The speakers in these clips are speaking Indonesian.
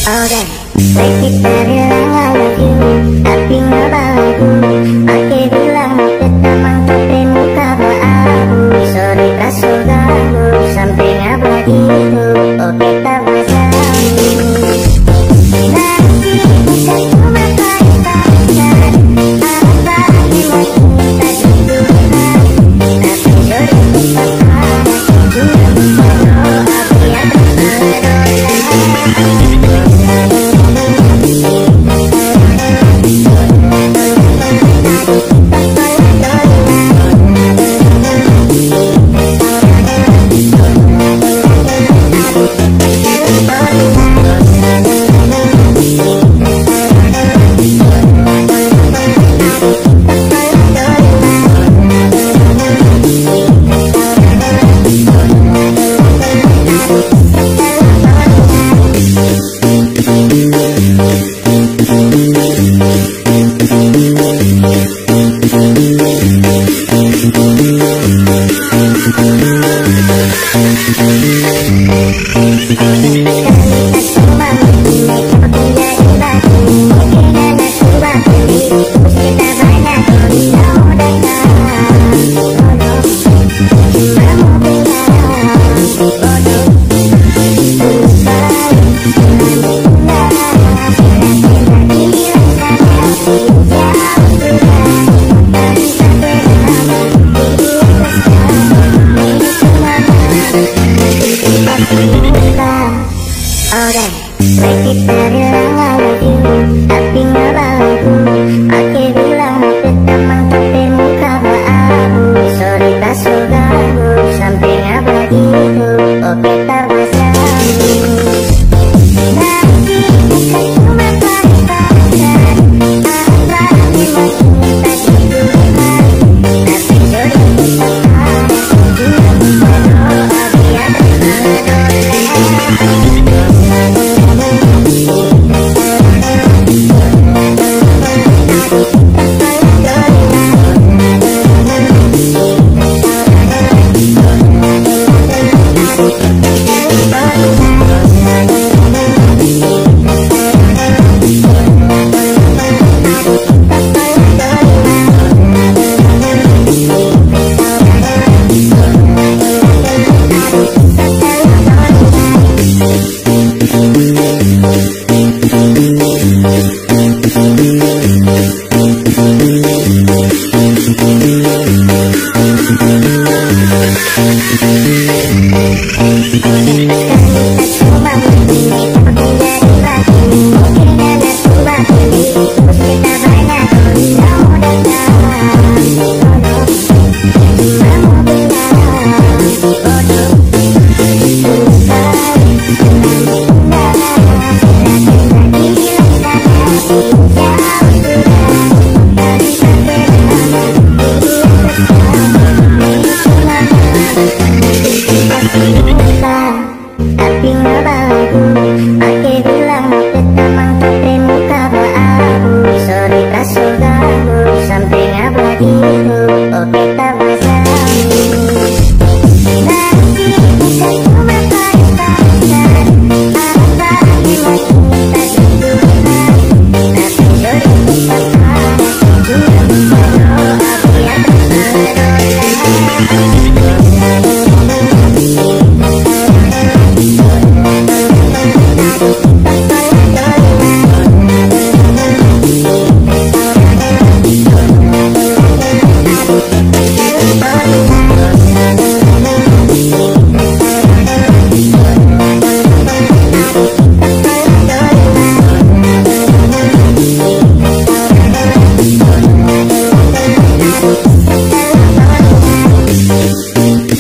Oke, baik kita bilang I love you, tapi nggak balaku. Pakai bilang ketamang pakai muka berabu. Sorry tak so ganggu, sampai nggak begitu. Oke tak masalah. Nanti bisa cuma pakai-pakai. Apa memang kita jodohan? Tapi jodoh tetap ada. Juga bisa doa biar tersalah. Oke, baik kita bilang I love you, tapi nggak balaku. Pakai bilang ketamang pakai muka berabu. Sorry tak so ganggu, sampai nggak begitu. Oke tak masalah. Nanti bisa cuma pakai-pakai. Apa memang kita jodohan? Tapi jodoh tetap ada. Juga bisa doa biar tersalah. Tapi nggak balaku. Pakai bilang ketamang pakai muka berabu. Sorry tak so ganggu, sampai nggak begitu. Oke tak masalah. Nanti bisa cuma pakai-pakai. Apa memang kita jodohan? Tapi jodoh tetap ada. Juga bisa doa biar tersalah.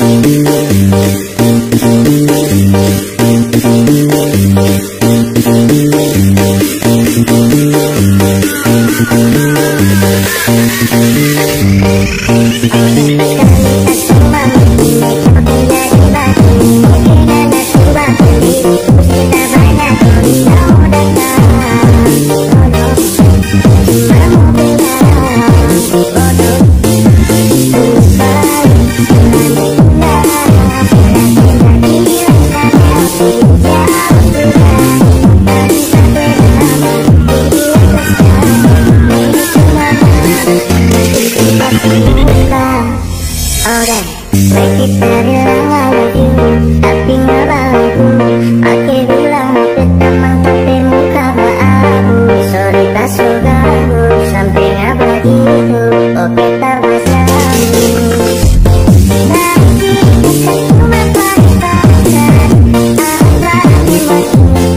Thank you.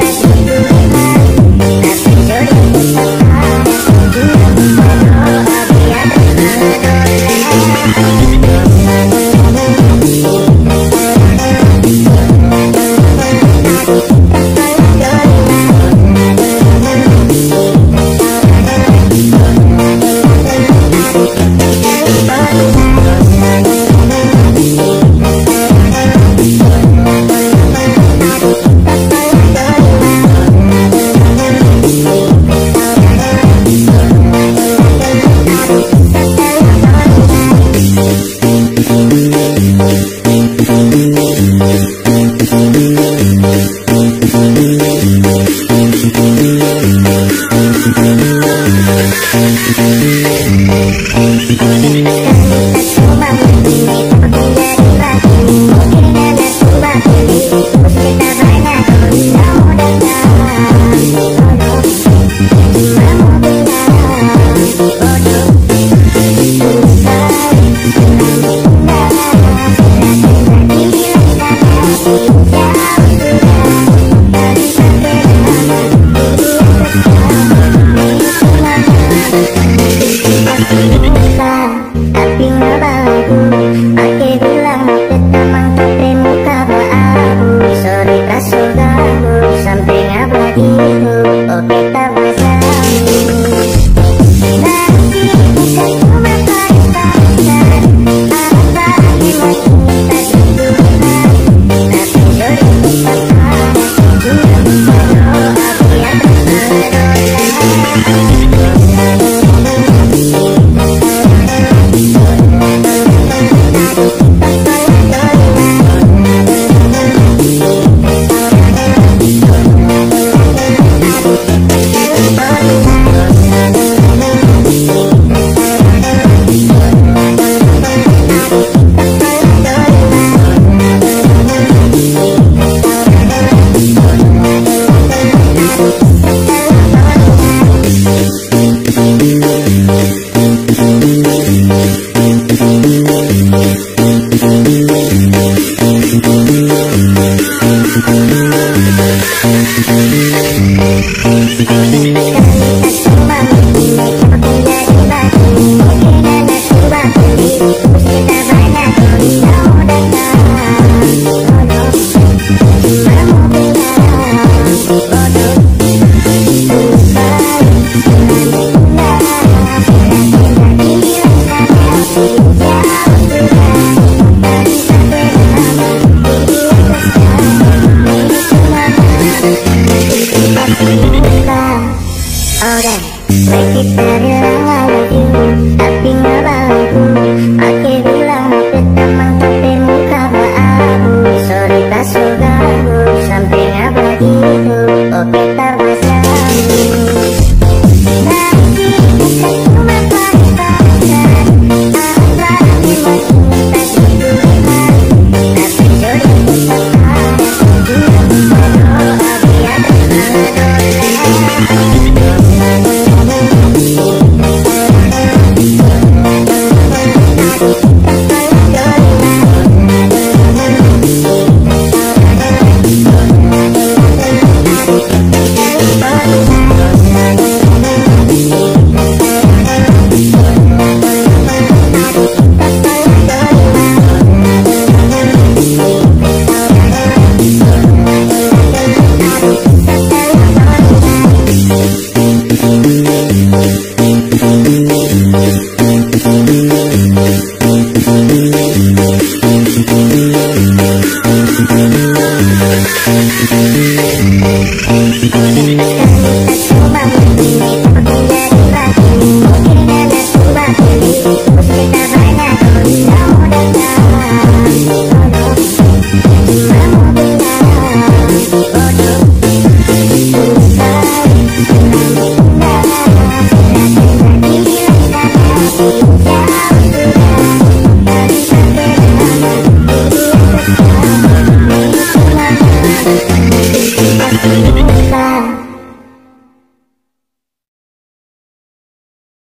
Alright.